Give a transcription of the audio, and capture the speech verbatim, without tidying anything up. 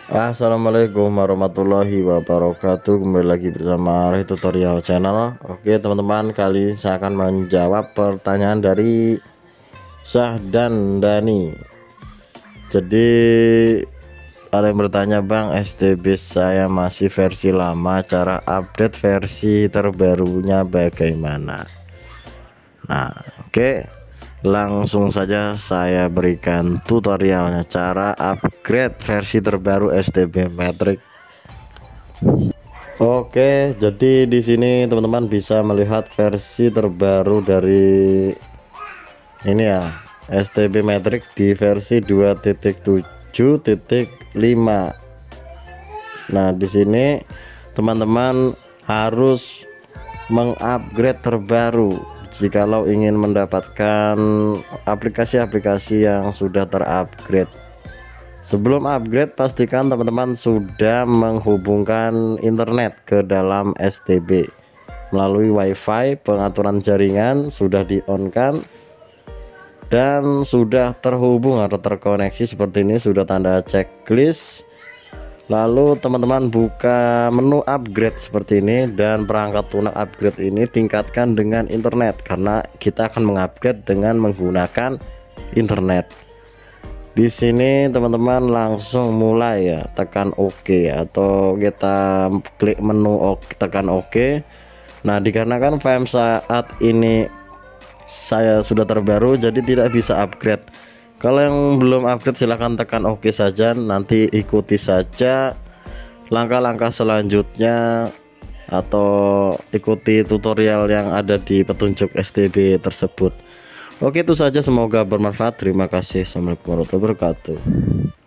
Assalamualaikum warahmatullahi wabarakatuh. Kembali lagi bersama Arif Tutorial Channel. Oke teman-teman, kali ini saya akan menjawab pertanyaan dari Syahdan Dani. Jadi ada yang bertanya, Bang, S T B saya masih versi lama, cara update versi terbarunya bagaimana? Nah oke, langsung saja saya berikan tutorialnya cara upgrade versi terbaru S T B Matrix. Oke, jadi di sini teman-teman bisa melihat versi terbaru dari ini ya, S T B Matrix di versi dua titik tujuh titik lima. Nah, di sini teman-teman harus mengupgrade terbaru jikalau ingin mendapatkan aplikasi-aplikasi yang sudah terupgrade. Sebelum upgrade, pastikan teman-teman sudah menghubungkan internet ke dalam S T B melalui WiFi. Pengaturan jaringan sudah di-on-kan dan sudah terhubung atau terkoneksi seperti ini, sudah tanda checklist. Lalu teman-teman buka menu upgrade seperti ini, dan perangkat lunak upgrade ini tingkatkan dengan internet karena kita akan mengupgrade dengan menggunakan internet. Di sini teman-teman langsung mulai ya, tekan OK atau kita klik menu OK, tekan OK. Nah, dikarenakan V M saat ini saya sudah terbaru jadi tidak bisa upgrade. Kalau yang belum upgrade silahkan tekan OK saja, nanti ikuti saja langkah-langkah selanjutnya atau ikuti tutorial yang ada di petunjuk S T B tersebut. Oke, itu saja, semoga bermanfaat. Terima kasih. Assalamualaikum warahmatullahi wabarakatuh.